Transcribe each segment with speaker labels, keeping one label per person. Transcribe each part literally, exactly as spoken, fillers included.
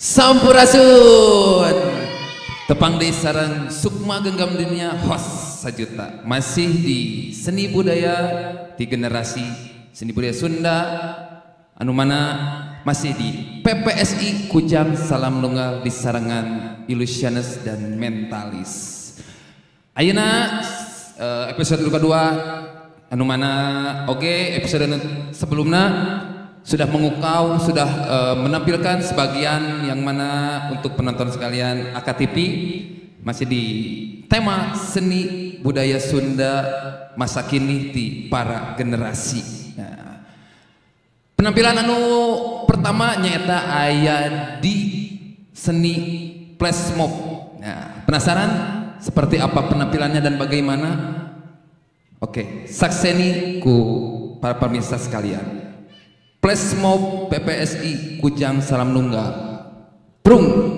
Speaker 1: Sampurasun tepang di sarang Sukma Genggam Dunia host sajuta masih di seni budaya di generasi seni budaya Sunda anu mana masih di P P S I Kujang Salam Nunggal di sarangan Illusionist dan Mentalis. Ayeuna episode kedua anu mana oke okay, episode sebelumnya sudah mengukau, sudah uh, menampilkan sebagian yang mana untuk penonton sekalian A K T V masih di tema seni budaya Sunda masa kini di para generasi. Nah, penampilan anu pertama nyata aya di seni flash mob. Nah, penasaran seperti apa penampilannya dan bagaimana? Oke, sakseni ku para pemirsa sekalian. Flash mob P P S I Kujang Salam Nunggal. Brung.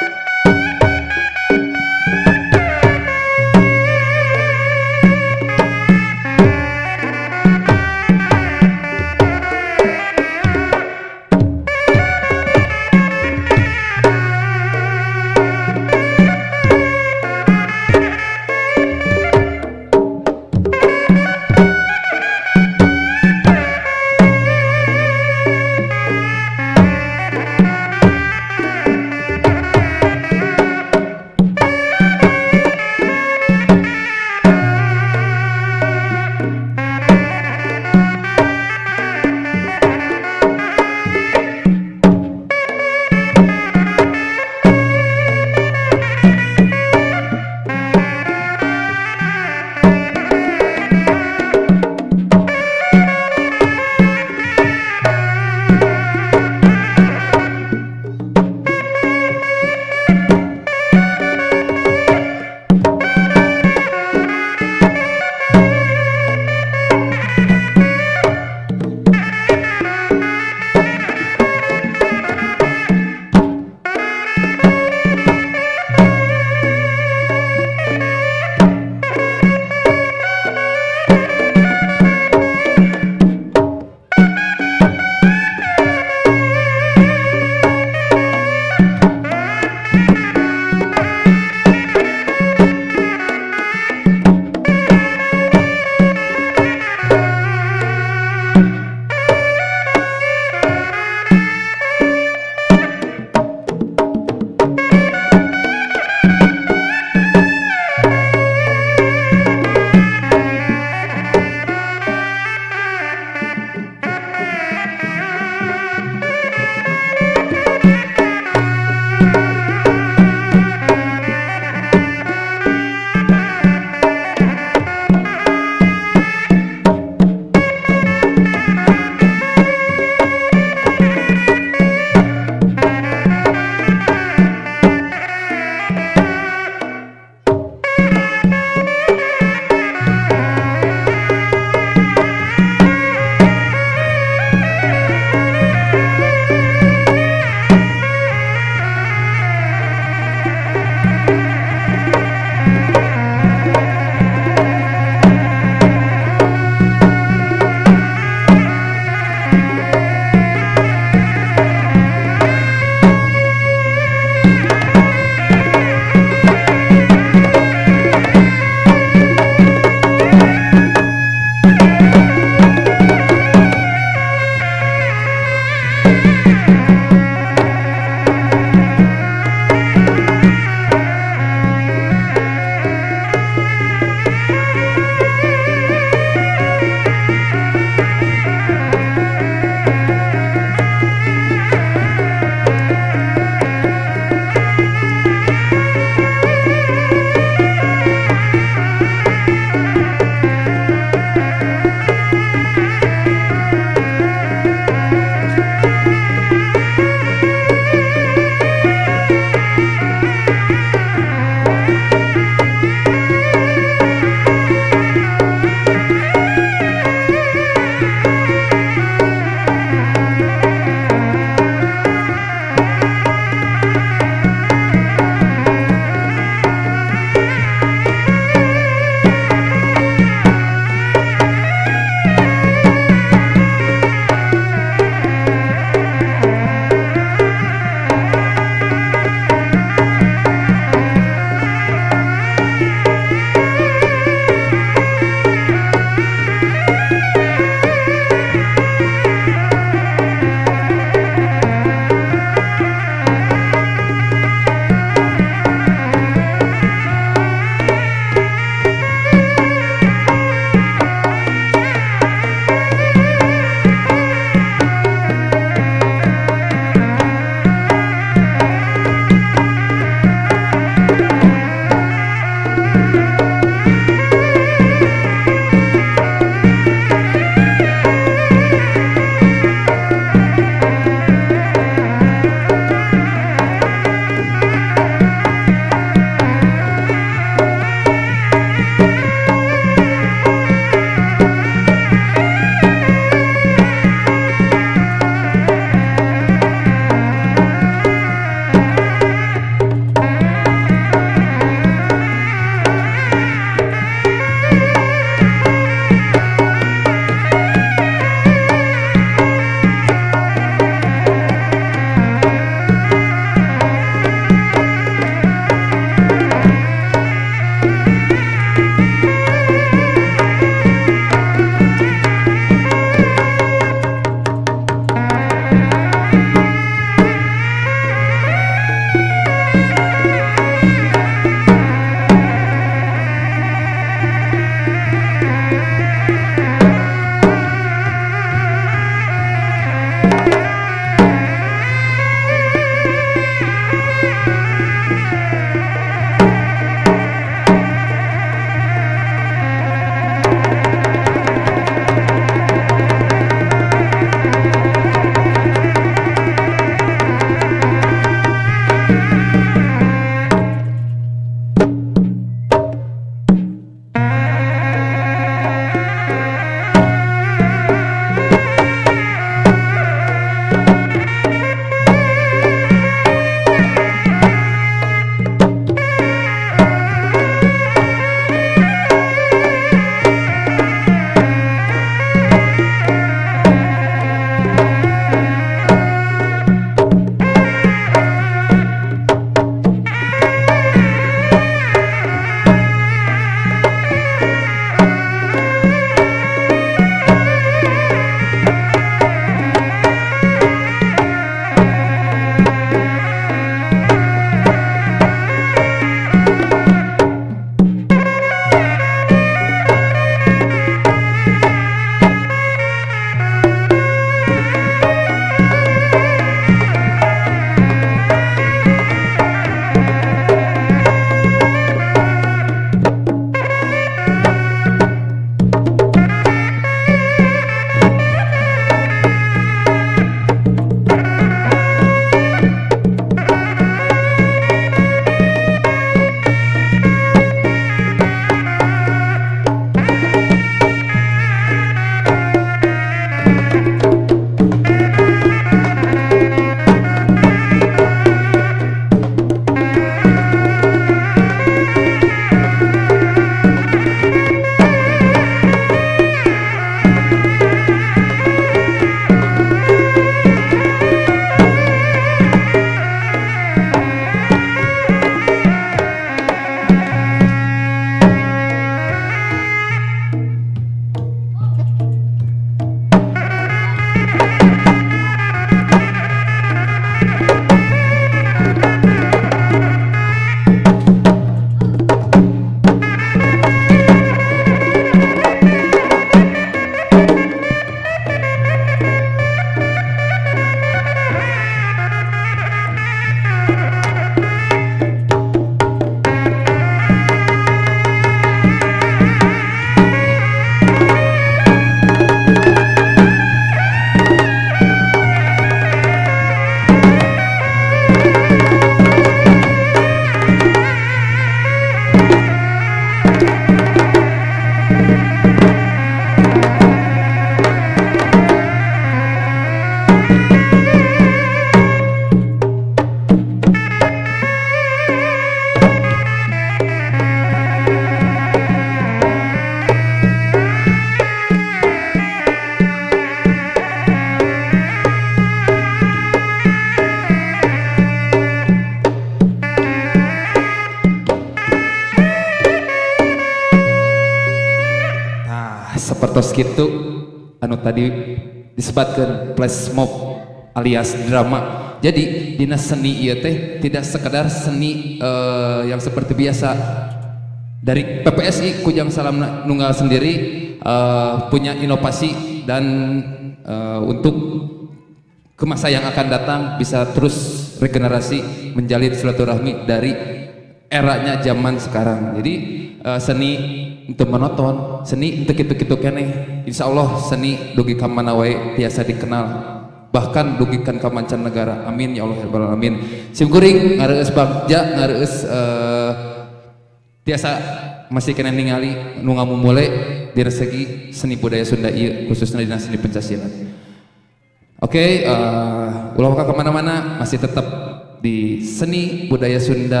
Speaker 1: sapertos kitu anu tadi disebutkan flash mob alias drama. Jadi dina seni ieu teh tidak sekedar seni uh, yang seperti biasa. Dari P P S I Kujang Salam Nunggal sendiri uh, punya inovasi dan uh, untuk ke masa yang akan datang bisa terus regenerasi menjalin silaturahmi dari eranya zaman sekarang. Jadi uh, seni untuk menonton, seni untuk kitu-kitu keneh. Insya Allah seni dugi ka mana wae tiasa dikenal, bahkan dugikan ka mancanegara. Amin ya Allah ya rabbal alamin. Simkuring ngareus bagja, ngareus uh, tiasa masih kena ningali nu ngamumule di resegi seni budaya Sunda ieu khususnya di seni pencaksilat. Oke, okay, uh, ulah ka kemana-mana masih tetap di seni budaya Sunda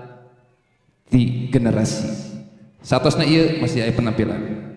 Speaker 1: di generasi. Satosna ieu masih aya penampilan.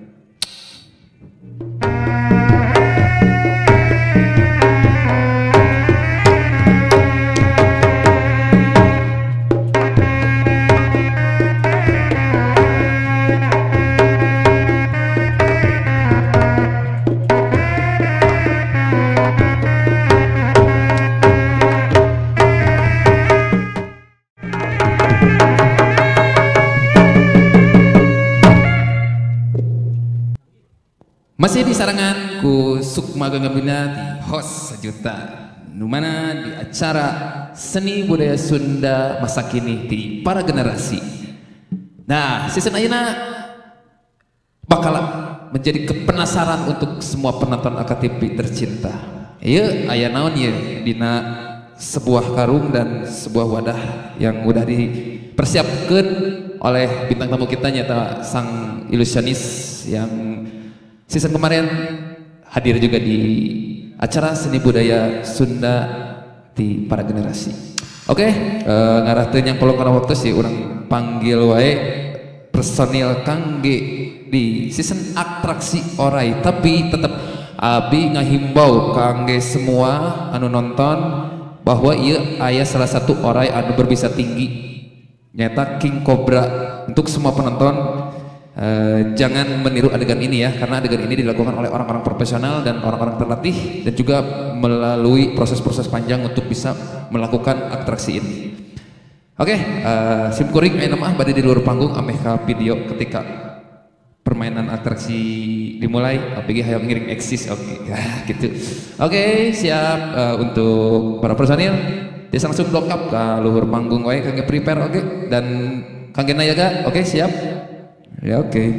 Speaker 1: Masih di sarangan ku Sukma Gagambina di host sejuta nu mana di acara seni budaya Sunda masa kini di para generasi. Nah, season ayeuna bakal menjadi kepenasaran untuk semua penonton A K T V tercinta. Ieu aya naon ieu dina sebuah karung dan sebuah wadah yang udah dipersiapkan oleh bintang tamu kita nyata sang ilusionis yang season kemarin hadir juga di acara seni budaya Sunda di para generasi. Oke, okay, uh, ngarah teu yang polong kana waktu sih orang panggil wae personil kangge di season atraksi orai, tapi tetap abi ngahimbau kangge semua anu nonton bahwa ieu aya salah satu orai anu berbisa tinggi nyata King Cobra. Untuk semua penonton Uh, jangan meniru adegan ini ya, karena adegan ini dilakukan oleh orang-orang profesional dan orang-orang terlatih dan juga melalui proses-proses panjang untuk bisa melakukan atraksi ini. Oke, okay, uh, simkuring ayeuna mah bade di luar panggung ameh ka video ketika permainan atraksi dimulai. Apalagi hayang ngiring eksis. Oke, okay. gitu. Oke, okay, siap uh, untuk para personil. Dia langsung block up ka luhur panggung wae kangge prepare. Oke, okay. Dan kangge nayaga. Oke, okay, siap. Ya oke. Okay.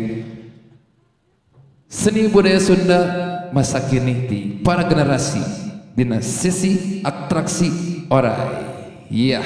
Speaker 1: Seni budaya Sunda masa kini di para generasi dina sesi atraksi orai. Iya. Yeah.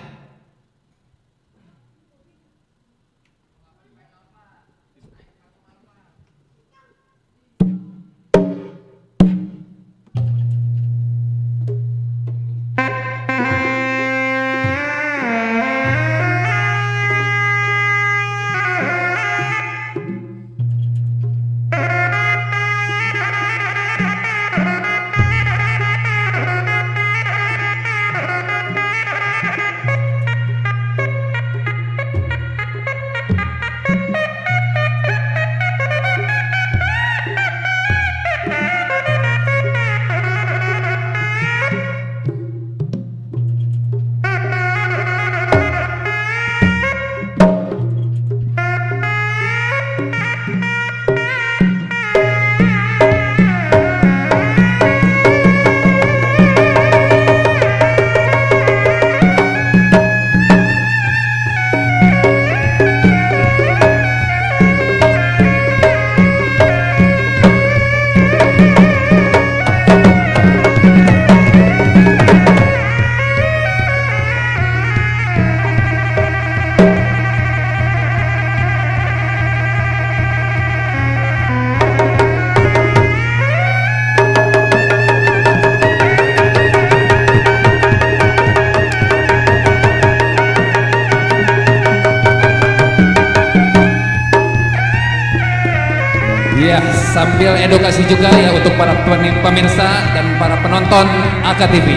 Speaker 1: Ya, sambil edukasi juga ya untuk para pemirsa dan para penonton A K T V.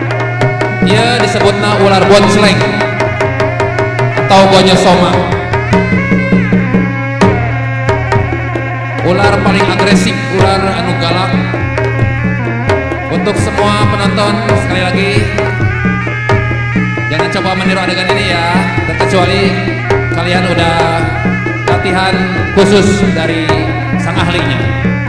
Speaker 1: Ya, disebutna ular bonceleng atau gonyosoma. ular paling agresif, ular anu galak. Untuk semua penonton sekali lagi jangan coba meniru adegan ini ya, terkecuali kalian udah latihan khusus dari sang ahlinya.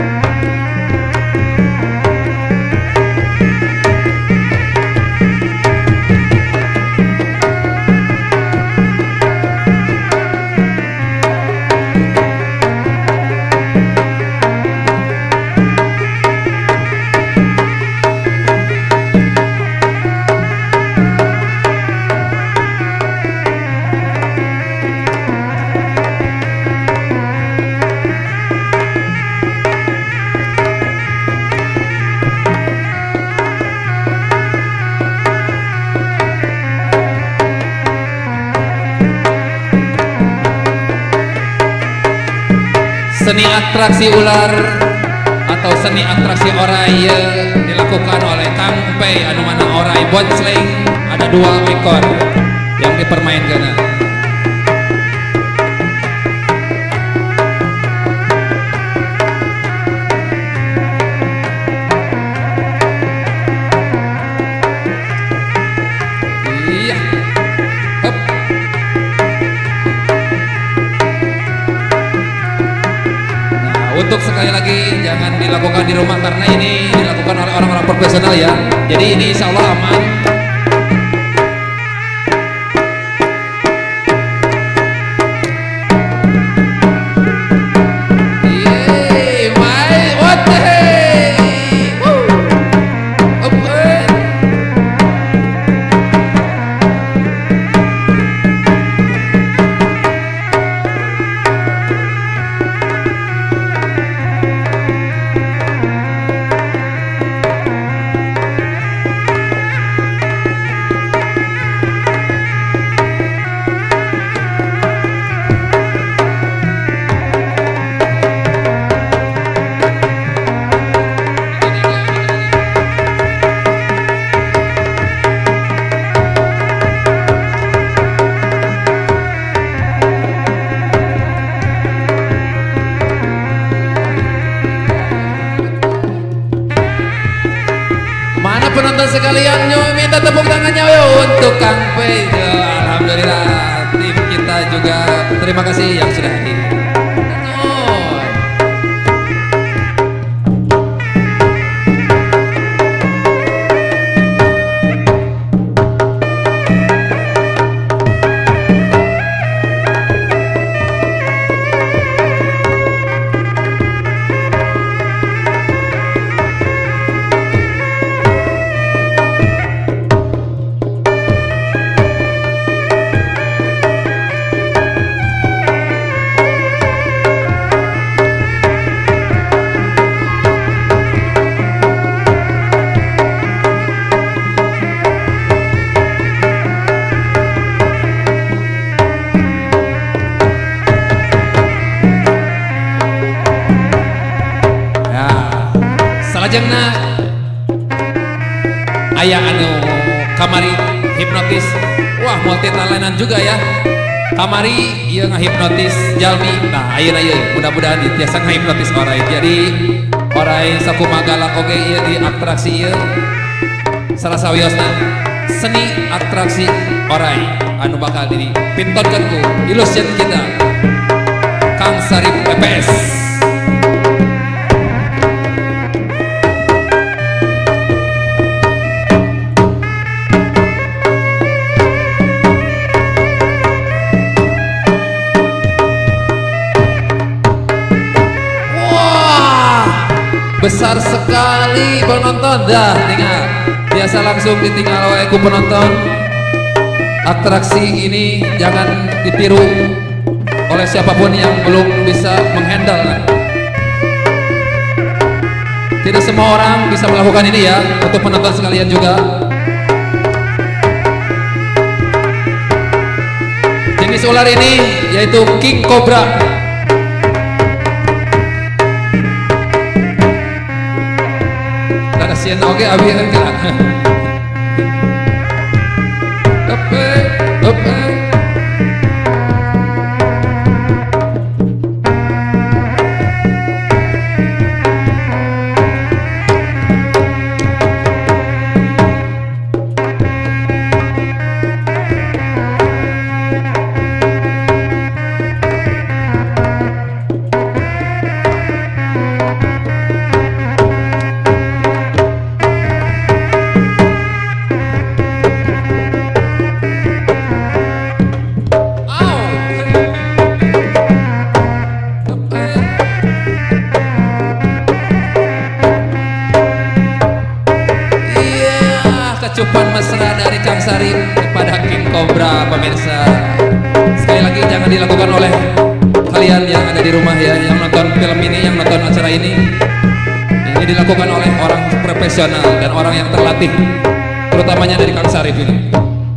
Speaker 1: Seni atraksi ular atau seni atraksi orai dilakukan oleh Kang Pei anu mana orai bonsling ada dua ekor yang dipermainkan. Iya. Hup. Untuk sekali lagi jangan dilakukan di rumah karena ini dilakukan oleh orang-orang profesional ya. Jadi ini insya Allah aman. Yeay, my what the hey. Woo. Open. Mana penonton sekalian, yuk minta tepuk tangannya yuk untuk Kang Pei. Alhamdulillah tim kita juga terima kasih yang sudah hadir. Salajengna aya anu kamari hipnotis. Wah, multi talentan juga ya. Kamari ieu ngahipnotis jalmi. Nah, ayeuna ieu mudah-mudahan tiasa ngahipnotis orai. Jadi orai sakumaha galak oge ieu di atraksi ieu. Salah sawiosna seni atraksi orai anu bakal dipintonkeun ku ilusion kita Kang Sarip P P S. Besar sekali penonton, dah tinggal biasa langsung ditinggal oleh ku penonton. Atraksi ini jangan ditiru oleh siapapun yang belum bisa menghandle. Tidak semua orang bisa melakukan ini ya, untuk penonton sekalian juga. Jenis ular ini yaitu King Cobra. Kasihan oke abi kan gerak. Oke, oke. kecupan mesra dari Kang Sarip kepada King Cobra pemirsa. Sekali lagi jangan dilakukan oleh kalian yang ada di rumah ya, yang nonton film ini, yang nonton acara ini. Ini dilakukan oleh orang profesional dan orang yang terlatih, terutamanya dari Kang Sarip ini.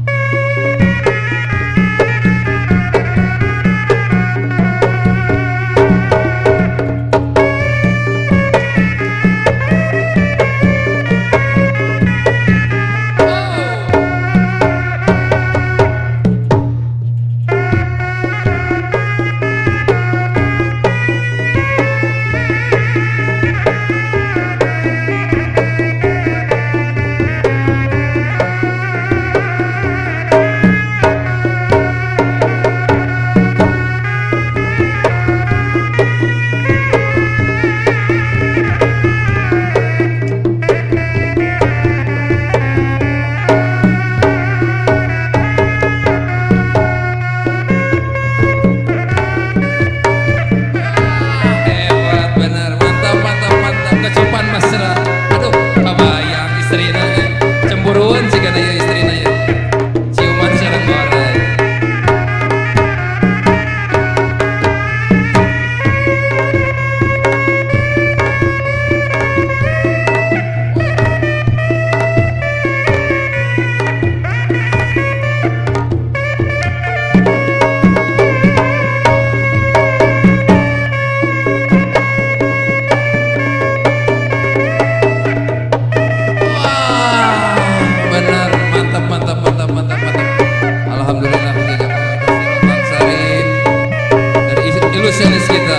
Speaker 1: Ilusionis kita.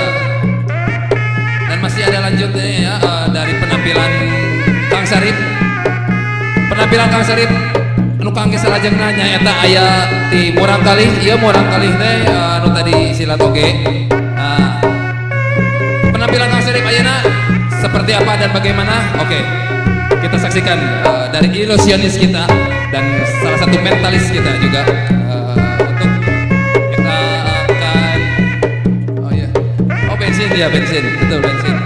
Speaker 1: Dan masih ada lanjutnya ya, uh, dari penampilan Kang Sarip. Penampilan Kang Sarip anu kangge salajeng nanya eta aya di Murang Kalih, ieu Murang Kalih teh uh, anu tadi silat oge. Nah, penampilan Kang Sarip ayeuna seperti apa dan bagaimana? Oke. Kita saksikan uh, dari ilusionis kita dan salah satu mentalis kita juga. Uh, untuk kita akan oh ya. Oh bensin ya, bensin. Betul bensin.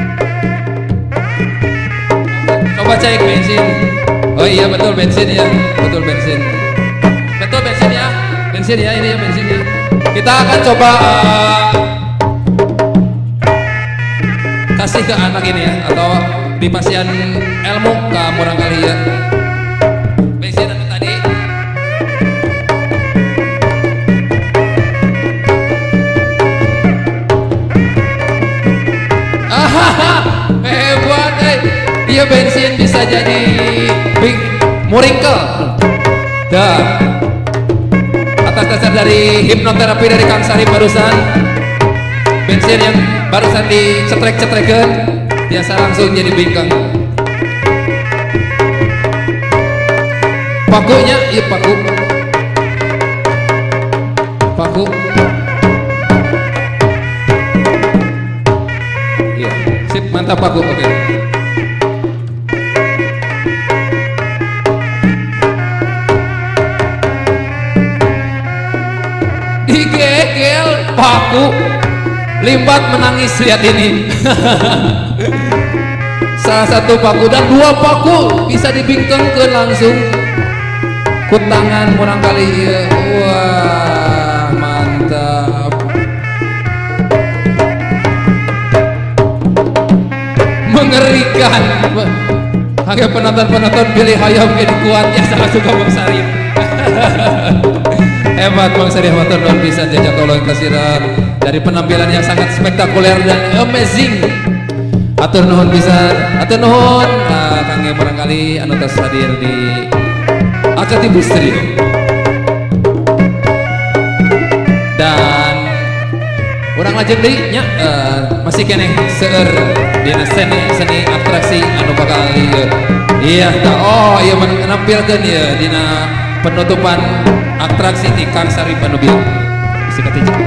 Speaker 1: Coba cek bensin. Oh iya betul bensin ya. Betul bensin. Betul bensin ya. Bensin ya, ini ya bensin ya. Kita akan coba uh, kasih ke anak ini ya, atau di pasien ilmu ke Murang Kalih ya. Bensin anu tadi. Ahaha, hebat eh. Iya bensin bisa jadi big muringkel. Dah. Atas dasar dari hipnoterapi dari Kang Sarip barusan, bensin yang barusan dicetrek-cetrekan biasa langsung jadi bingkang. Pakunya, iya paku. Paku. Iya, sip, mantap paku, oke. Okay. Digegel paku. Limbat menangis lihat ini. Salah satu paku dan dua paku bisa dibingkengkeun langsung ku tangan Murang Kalih ya. Wah mantap, mengerikan. Hanya penonton-penonton pilih hayam jadi kuat ya, sangat suka Bang Sarip. Hebat Bang Sarip, motor luar bisa jajak tolong kasiran dari penampilan yang sangat spektakuler dan amazing. Atur nuhun bisa, atur nuhun uh, kangge Murang Kalih anu tos hadir di Akatibu Studio. Dan urang lajeng deui nya uh, masih keneh seueur dina seni seni atraksi anu bakal ieu. Iya tah, oh ieu menampilkeun ieu dina penutupan atraksi di Kang Sarip anu bieu. Bisi katijak.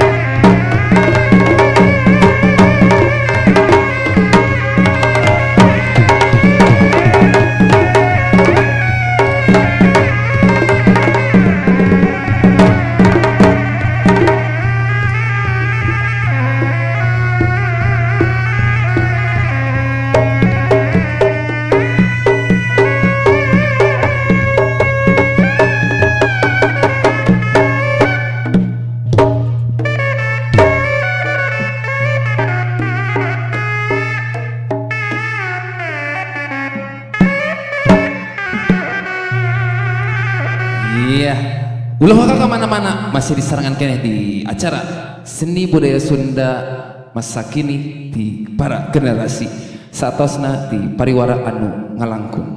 Speaker 1: Ulah maka kemana-mana masih disarankan kene di acara seni budaya Sunda masa kini di para generasi saatosna di pariwara anu ngalangkung.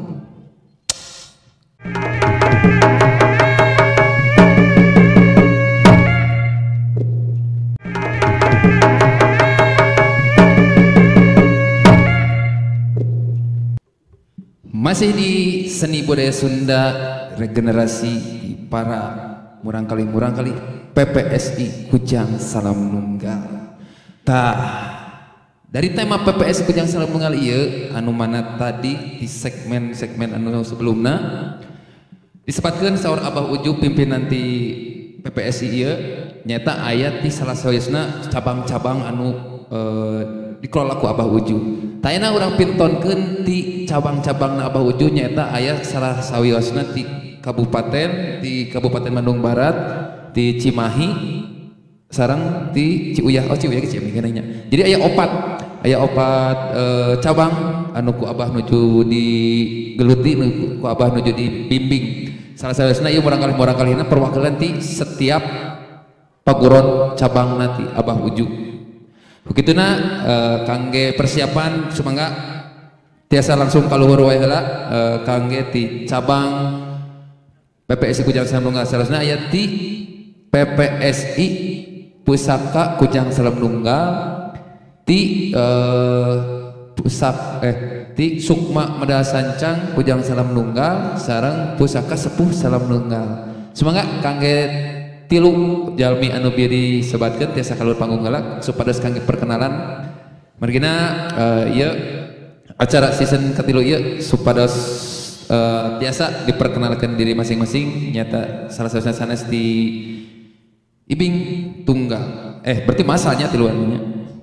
Speaker 1: Masih di seni budaya Sunda regenerasi di para murang kali murang kali P P S I Kujang Salam Nunggal. Tah dari tema P P S I Kujang Salam Nunggal ieu anu mana tadi di segmen-segmen anu sebelumna disebutkeun saur Abah Uju pimpinan ti P P S I ieu nyata aya ti salah sawisna cabang-cabang anu eh, dikelola ku Abah Uju. Tayana urang pintonkeun ti cabang-cabangna Abah Uju nyata aya salah sawiosna ti kabupaten di Kabupaten Bandung Barat, di Cimahi, sarang di Ciuyah. Oh Ciuyah ke Cimahi nya. Jadi aya opat, aya opat e, cabang anu ku Abah nuju di geluti, ku Abah nuju di bimbing. Salah satunya ieu murang kali murang kalina perwakilan ti setiap paguron cabang nanti Abah Uju. Begituna e, kangge persiapan sumangga tiasa langsung kaluhur wae heula e, kangge ti cabang P P S I Kujang Salam Nunggal salasna aya ti P P S I Pusaka Kujang Salam Nunggal ti eh, pusak eh ti Sukma Medal Sancang Kujang Salam Nunggal sareng Pusaka Sepuh Salam Nunggal. Semoga kangge tilu jalmi anu bieu disebatkeun tiasa kaluhur panggung heula supados kangge perkenalan margina eh, ieu acara season katilu ieu supados Uh, biasa diperkenalkan diri masing-masing nyata salah satunya sanes di Ibing Tunggal eh berarti masanya tiluannya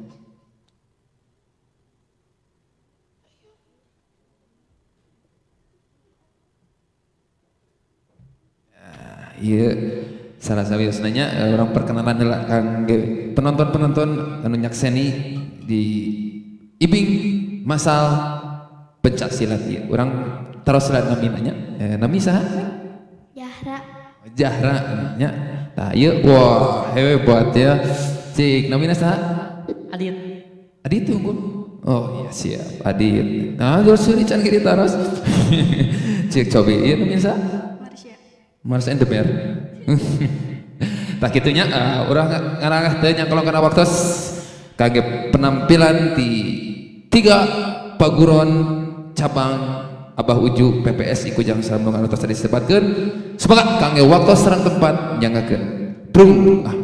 Speaker 1: uh, iya salah sawiosnanya uh, orang perkenalan heula kangge penonton-penonton anu nyakseni di Ibing Masal Pencak Silat ieu urang taruh silat nami nanya, eh, nami saha?
Speaker 2: Jahra.
Speaker 1: Jahra nya. Tah ieu wah hebat ya. Cik namina saha?
Speaker 2: Adit.
Speaker 1: Adit unggul. Oh iya siap Adit. Nah terus seueur can kieu ditaros. Cik cobi ieu namina saha?
Speaker 2: Marsha.
Speaker 1: Marsha and the Bear. Tah kitu nya uh, urang ngarangah teh nya kolongkeun waktos kangge penampilan di tiga paguron cabang Abah Uju P P S I Kujang Salam Nunggal anu tos disebatkeun semangat kangge waktu sareng tempat nyanggakeun brung ah.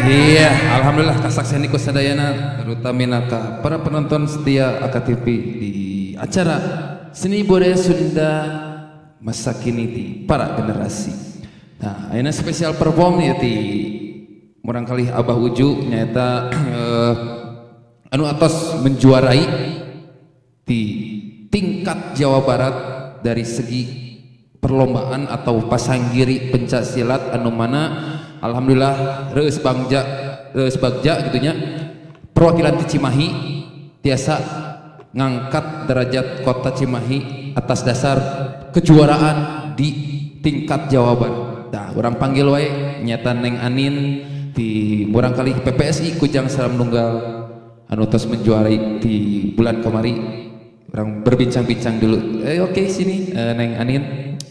Speaker 1: Iya, alhamdulillah kasaksian iku sadayana terutama ka para penonton setia A K T V di acara Seni Budaya Sunda masa kini di para generasi. Nah, ayeuna spesial perform ya ti murang kali Abah Uju nyata eh, anu atos menjuarai di tingkat Jawa Barat dari segi perlombaan atau pasanggiri pencak silat anu mana alhamdulillah reus bangja reus bagja gitunya perwakilan di Cimahi tiasa ngangkat derajat kota Cimahi atas dasar kejuaraan di tingkat Jawa Barat. Nah, orang panggil wae nyata Neng Anin di murang kali P P S I Kujang Salam Nunggal anu tos menjuarai di bulan kemari. Orang berbincang-bincang dulu. Eh oke okay, sini uh, Neng Anin.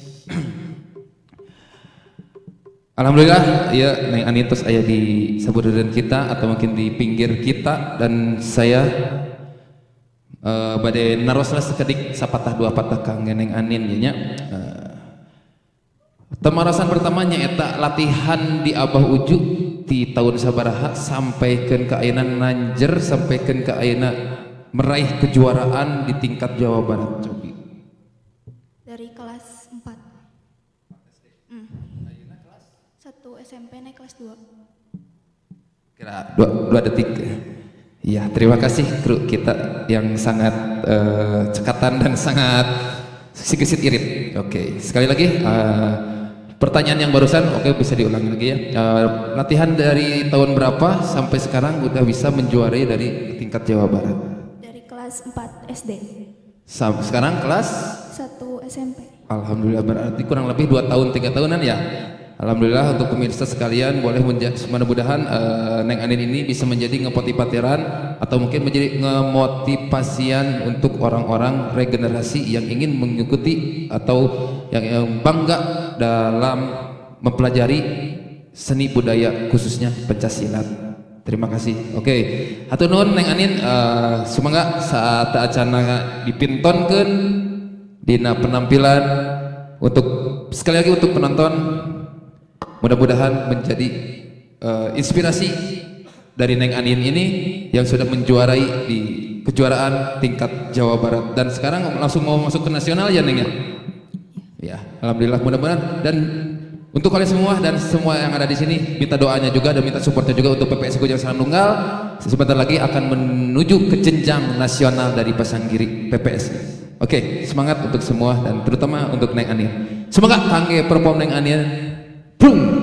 Speaker 1: Alhamdulillah ya Neng Anin terus aya di sabudadan kita atau mungkin di pinggir kita dan saya uh, badai naroslah sekedik sapatah dua patah kang Neng Anin nya. Uh, temarasan pertamanya eta latihan di Abah Uju di tahun sabaraha sampaikan ke ayeuna nanjer sampaikan ke ayeuna meraih kejuaraan di tingkat Jawa Barat. Cobi
Speaker 2: dari kelas empat hmm. satu S M P naik kelas dua
Speaker 1: kira dua, dua detik ya. Terima kasih kru kita yang sangat uh, cekatan dan sangat sedikit irit. Oke okay. Sekali lagi uh, pertanyaan yang barusan oke okay, bisa diulangi lagi ya. Uh, latihan dari tahun berapa sampai sekarang udah bisa menjuarai dari tingkat Jawa Barat?
Speaker 2: Dari kelas empat S D.
Speaker 1: Sampai sekarang kelas
Speaker 2: satu S M P.
Speaker 1: Alhamdulillah berarti kurang lebih dua tahun tiga tahunan ya. Alhamdulillah untuk pemirsa sekalian boleh menjadi mudah-mudahan uh, Neng Anin ini bisa menjadi ngemotivatiran atau mungkin menjadi ngemotivasian untuk orang-orang regenerasi yang ingin mengikuti atau yang, yang bangga dalam mempelajari seni budaya khususnya pencaksilat. Terima kasih. Oke, okay. Hatur nuhun Neng Anin, uh, semoga saat acara dipintonkeun dina penampilan untuk sekali lagi untuk penonton mudah-mudahan menjadi uh, inspirasi dari Neng Anin ini yang sudah menjuarai di kejuaraan tingkat Jawa Barat dan sekarang langsung mau masuk ke nasional ya Neng ya. Ya, alhamdulillah mudah-mudahan dan untuk kalian semua dan semua yang ada di sini minta doanya juga dan minta supportnya juga untuk P P S I Kujang Salam Nunggal. Sebentar lagi akan menuju ke jenjang nasional dari pasanggiri P P S I. Oke, semangat untuk semua dan terutama untuk Neng Anin. Semoga kangge perform Neng Anin. Boom.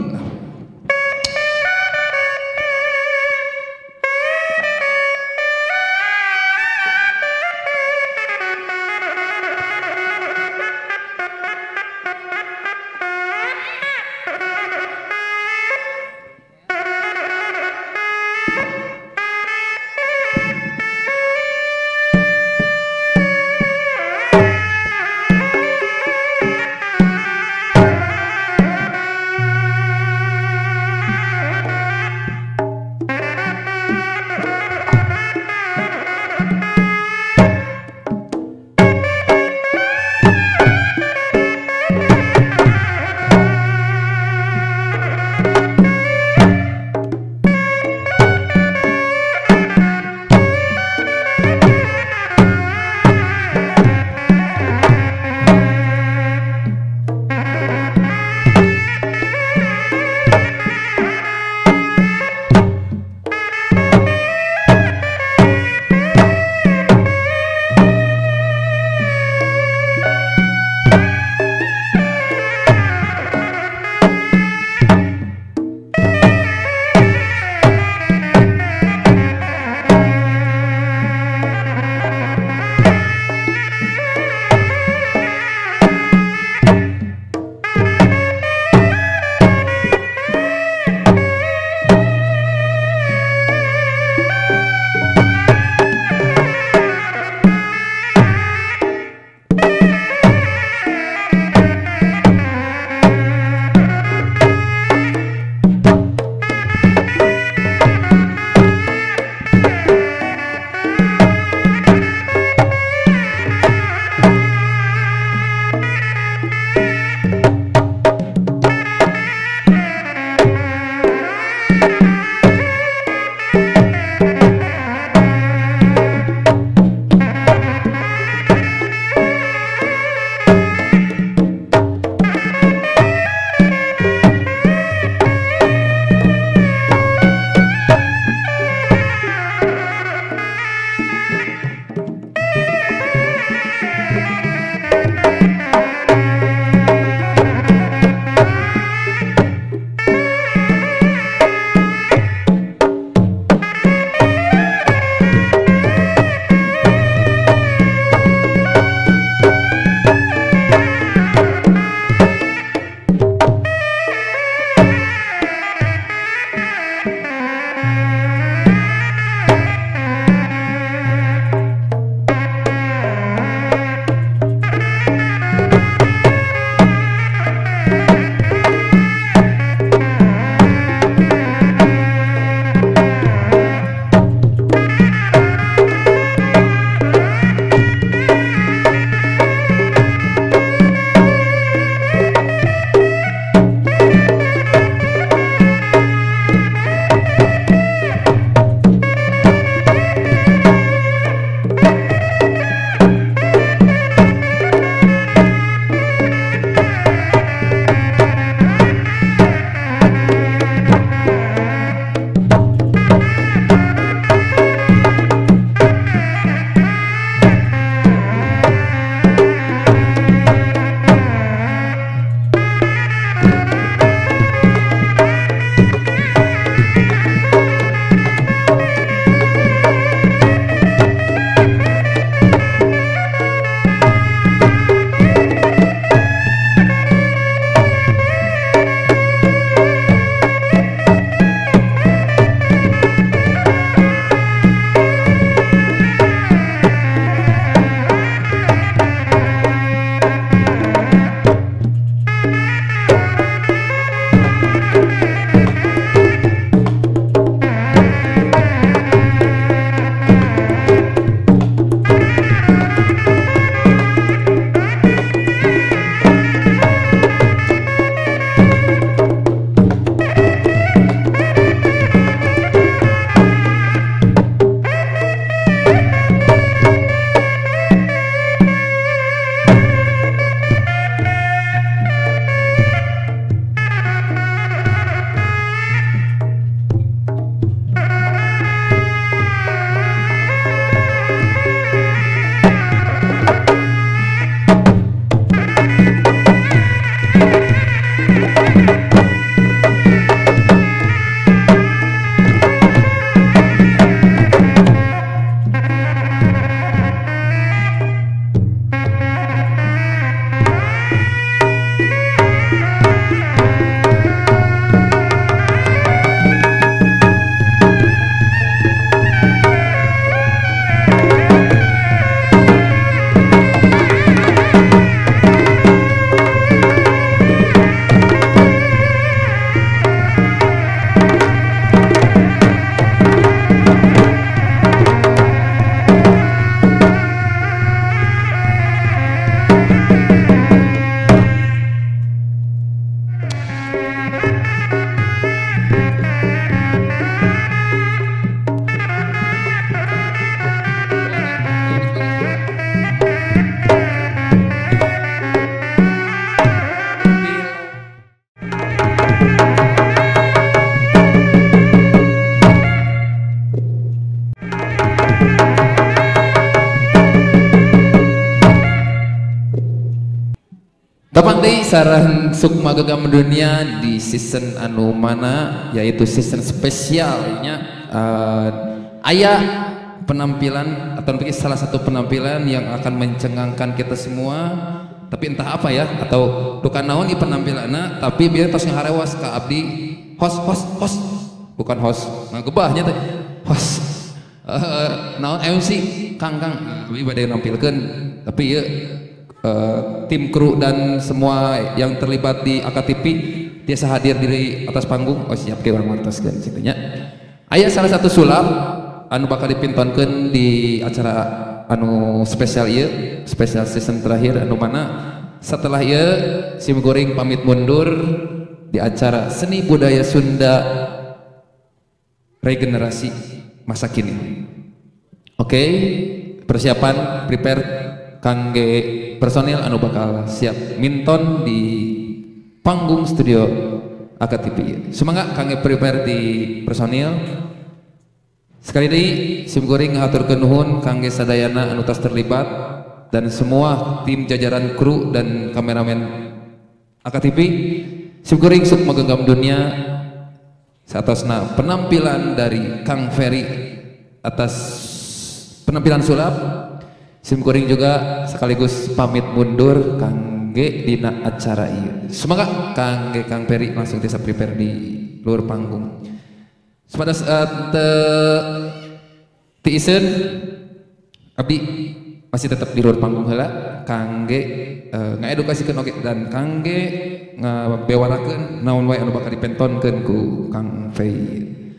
Speaker 1: sareng Sukma Genggam Dunia di season anu mana, yaitu season spesialnya. uh, Ayah penampilan atau mungkin salah satu penampilan yang akan mencengangkan kita semua, tapi entah apa ya, atau bukan naon di penampilannya, tapi biar tos ngaharewas ka abdi host host host bukan host ngagebahnya teh host uh, naon M C Kang Kang tapi badai nampilkeun, tapi ya uh, tim kru dan semua yang terlibat di A K T V biasa hadir di atas panggung. Oh siap ke orang martoskeun cintanya. Aya salah satu sulap anu bakal dipintonkeun di acara anu spesial ieu, spesial season terakhir anu mana setelah ieu Sim Goreng pamit mundur di acara Seni Budaya Sunda Regenerasi Masa Kini. Oke, okay, persiapan prepare kangge personil anu bakal siap minton di panggung studio A K T V. Semangat kangge prepare di personil. Sekali lagi Sim Goreng ngaturkeun nuhun kangge sadayana anu tos terlibat dan semua tim jajaran kru dan kameramen A K T V. Sim Goreng Sukma Genggam Dunia saatosna penampilan dari Kang Ferry atas penampilan sulap. Sim Goreng juga sekaligus pamit mundur kangge dina acara ieu. Semangat kangge Kang Ferry langsung bisa prepare di luar panggung. Pada saat uh, tiisen abdi masih tetap di luar panggung heula kangge uh, ngaedukasikeun oge dan kangge ngabewarakeun naon wae anu bakal dipentonkeun ku Kang Ferry.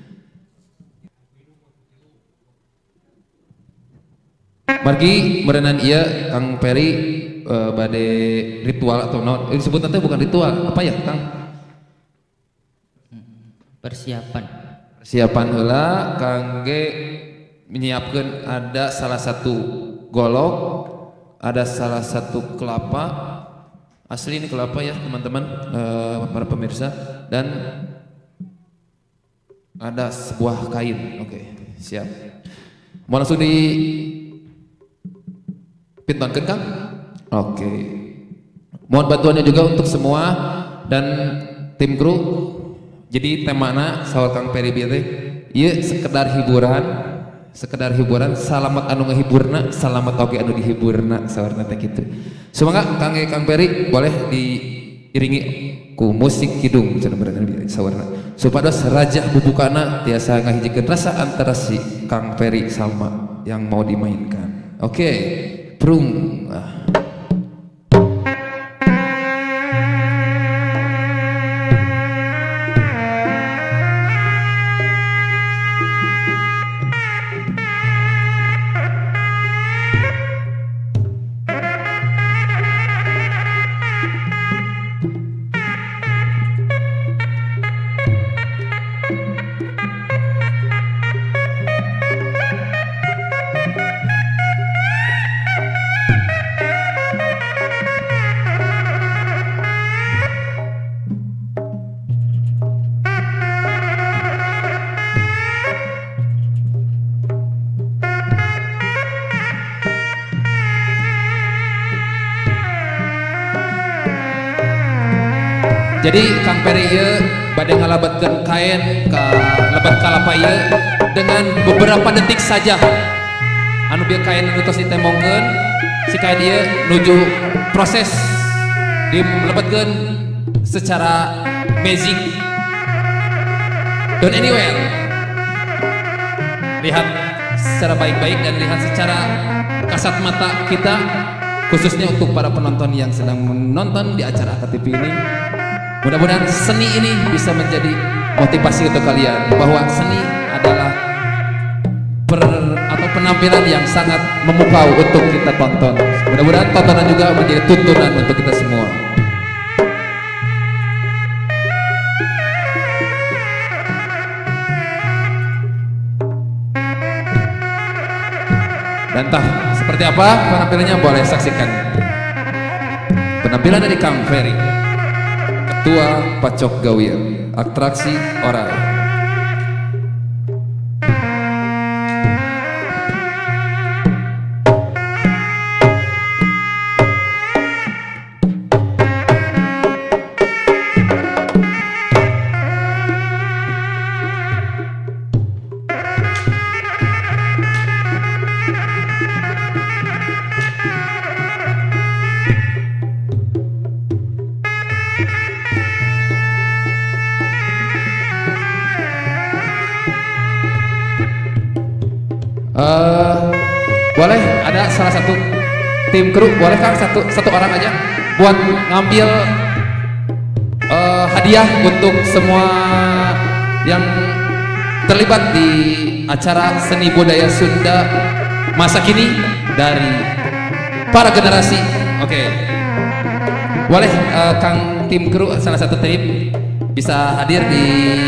Speaker 1: Margi merenang iya Kang Ferry uh, bade ritual atau naon disebut nanti bukan ritual apa ya Kang?
Speaker 3: Persiapan.
Speaker 1: Persiapan heula kangge menyiapkan ada salah satu golok, ada salah satu kelapa asli, ini kelapa ya teman-teman, uh, para pemirsa, dan ada sebuah kain. Oke, okay, siap. Mau langsung di pintonkeun Kang? Oke. Okay. Mohon bantuannya juga untuk semua dan tim kru. Jadi temana sawal Kang Ferry bieu teh ieu sekedar hiburan, sekedar hiburan, salamet anu ngahiburna, salamet oge anu dihiburna sawarna teh kitu. Semoga kangge Kang Ferry boleh diiringi ku musik kidung cenah berenang sawarna. Supados rajah bubukana tiasa ngahijikeun rasa antara si Kang Ferry sama yang mau dimainkan. Oke, okay. Prung. Ah. Jadi Kang Ferry ieu bade ngalabatkeun kain ka lebat kalapa ieu dengan beberapa detik saja. Anu bieu kain anu tos ditemongkeun si kain ieu nuju proses dilebetkeun secara magic. Don't anywhere. Lihat secara baik-baik dan lihat secara kasat mata kita, khususnya untuk para penonton yang sedang menonton di acara A K T V ini. Mudah-mudahan seni ini bisa menjadi motivasi untuk kalian bahwa seni adalah per, atau penampilan yang sangat memukau untuk kita tonton. Mudah-mudahan tontonan juga menjadi tuntunan untuk kita semua. Dan entah seperti apa penampilannya, boleh saksikan penampilan dari Kang Ferry, Ketua Pacok Gawir, atraksi oral. Uh, boleh ada salah satu tim kru, boleh Kang satu satu orang aja buat ngambil uh, hadiah untuk semua yang terlibat di acara seni budaya Sunda masa kini dari para generasi. Oke, okay. Boleh uh, Kang tim kru salah satu tim bisa hadir di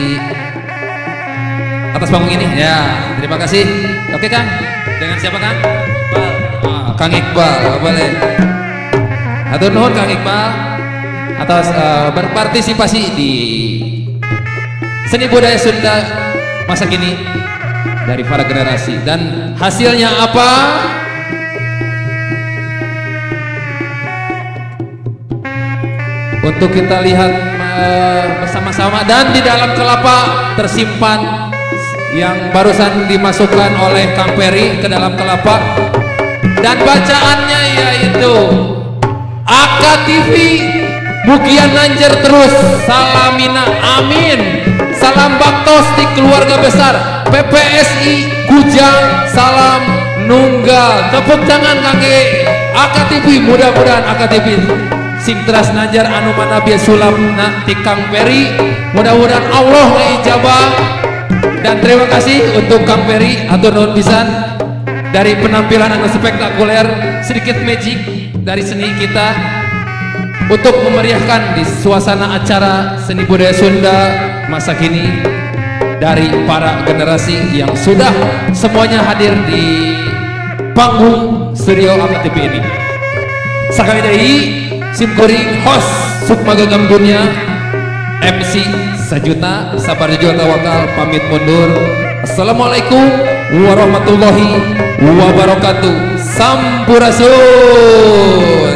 Speaker 1: atas panggung ini ya. Terima kasih. Oke Kang, dengan siapa Kang? Iqbal. Ah, Kang Iqbal, boleh. Hatur nuhun Kang Iqbal atas uh, berpartisipasi di seni budaya Sunda masa kini dari para generasi. Dan hasilnya apa? Untuk kita lihat uh, bersama-sama. Dan di dalam kelapa tersimpan yang barusan dimasukkan oleh Kang Peri ke dalam kelapa, dan bacaannya yaitu A K T V Mugian Nanjer terus salamina amin, salam baktos di keluarga besar P P S I Kujang, salam nunggal. Tepuk tangan kangge A K T V, mudah-mudahan A K T V sing teras Nanjar anu manabiya sulam na ti Kang Peri, mudah-mudahan Allah ngijabah. Dan terima kasih untuk Kang Peri atau non pisan dari penampilan anu spektakuler, sedikit magic dari seni kita untuk memeriahkan di suasana acara seni budaya Sunda masa kini dari para generasi yang sudah semuanya hadir di panggung studio A K T V ini. Sekali lagi simkuring host Sukma Genggam Dunia M C Sajuta sabar juga tawakal pamit mundur. Assalamualaikum warahmatullahi wabarakatuh. Sampurasun.